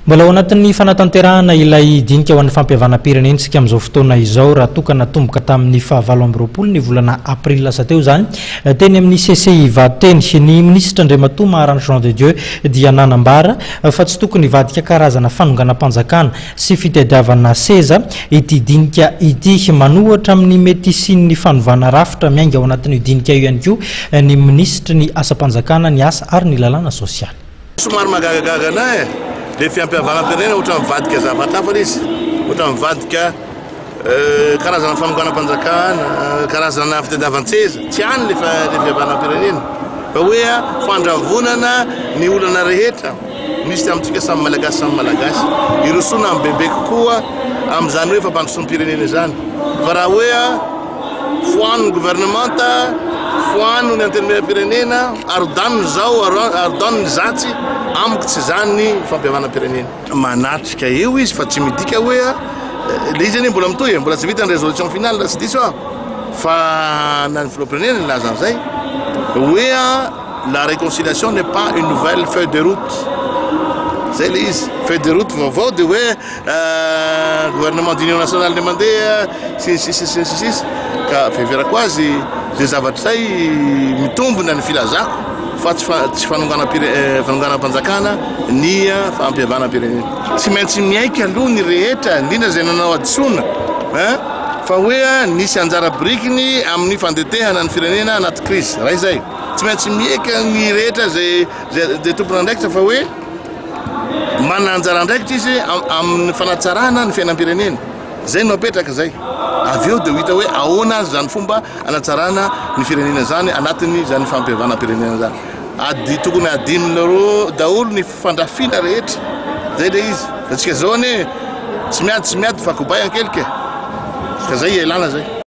Mbola ao anatin'ny fanatanterahana ilay dinika ho an'ny fampihavanam-pirenena isika amin'izao fotoana izao raha tokana tomboka tamin'ny 29 ny volana april lasa teo zany teny amin'ny CCI vateny ny ministra Andriamatoa Maharante Jean de Dieu dia nanambara fa tsy tokony vadika karazana fanonganam-panjakana sy fitadiavana seza ity dinika ity manohatra amin'ny mety sin'ny fanovana rafitra miainga ao anatin'ny dinika io ihany koa ny ministra ny asa-panjakana ny asa ary ny lalàna sosialy. Somary magagagana le fiampihavanam-pirenena ohatra mivadika zavatra izy ohatra mivadika karazana fanonganam-panjakana karazana fitadiavan-tseza tsy any le fiampihavanam-pirenena fa hoe fandravonana ny olana rehetra misy amintsika samy malagasy irosoana amin'ny bebe kokoa amin'izany hoe fampandrosoan'ny pirenena zany fa raha hoe foan'ny gouvernementa foan'ny ny antenimieram-pirenena arodaniny zao arodaniny zatsy amiko tsy zany fampihavanam-pirenena manatrika eo izy fa tsy midika hoe le izy anie mbola mitohy mbola tsy vita ny résolution finale raha tsy diso fa na ny filoham-pirenena laza an'izay hoe la réconciliation n'est pas une nouvelle feuille de route zay le izy feuille de route vaovao de hoe gouvernement d'union nationale le mandeha sisy ka fiheverako azy zay zavatra zay mitombona ny filazako fa tsy fanonganam-panjakana ny fampihavanam-pirenena tsy maintsy miaika aloha ny rehetra indrindra zay nanao adisoana fa hoe nisy anjara birikiny amin'ny fandetehana ny firenena anaty crise raha izay tsy maintsy miaika ny rehetra zay tompona andraikitra fa hoe mana anjara andraikitra izy amin'ny fanatsarana ny fiainam-pirenena zay no apetraka zay avy eo dia hita hoe ahoana zany fomba anatsarana ny firenena zany anatiny zany fampihavanam-pirenena zany tokony adinonareo daholo ny fandrafina rehetra zay le izy fa tsika zao ane tsy miady fa kobay ankelika ka zay ialana zay